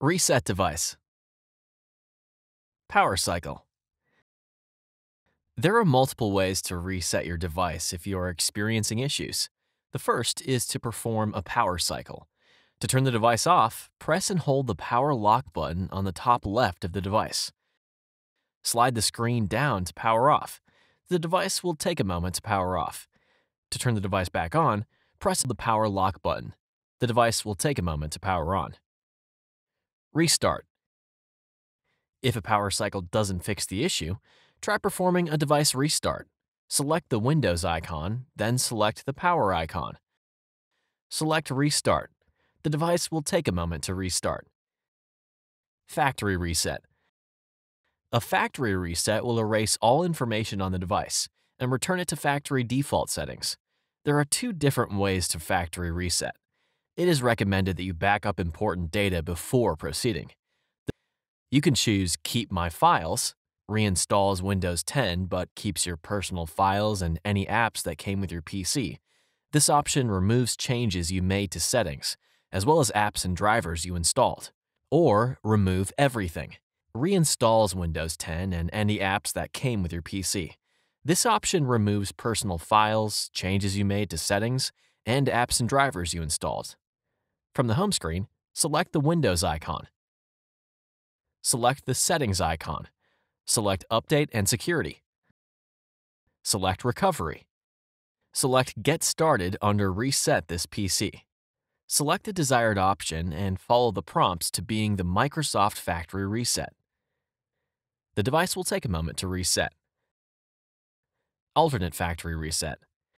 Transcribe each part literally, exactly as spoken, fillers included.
Reset device. Power cycle. There are multiple ways to reset your device if you are experiencing issues. The first is to perform a power cycle. To turn the device off, press and hold the power lock button on the top left of the device. Slide the screen down to power off. The device will take a moment to power off. To turn the device back on, press the power lock button. The device will take a moment to power on. Restart. If a power cycle doesn't fix the issue, try performing a device restart. Select the Windows icon, then select the power icon. Select Restart. The device will take a moment to restart. Factory reset. A factory reset will erase all information on the device and return it to factory default settings. There are two different ways to factory reset. It is recommended that you back up important data before proceeding. You can choose Keep My Files, reinstalls Windows ten but keeps your personal files and any apps that came with your P C. This option removes changes you made to settings, as well as apps and drivers you installed. Or Remove Everything, reinstalls Windows ten and any apps that came with your P C. This option removes personal files, changes you made to settings, and apps and drivers you installed. From the home screen, select the Windows icon. Select the Settings icon. Select Update and Security. Select Recovery. Select Get Started under Reset this P C. Select the desired option and follow the prompts to being the Microsoft Factory Reset. The device will take a moment to reset. Alternate Factory Reset.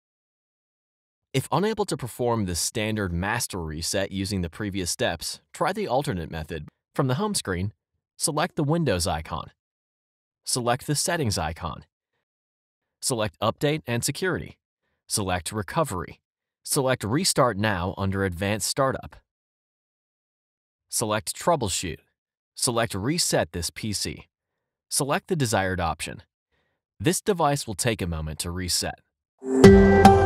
If unable to perform the standard master reset using the previous steps, try the alternate method. From the home screen, select the Windows icon. Select the Settings icon. Select Update and Security. Select Recovery. Select Restart Now under Advanced Startup. Select Troubleshoot. Select Reset this P C. Select the desired option. This device will take a moment to reset.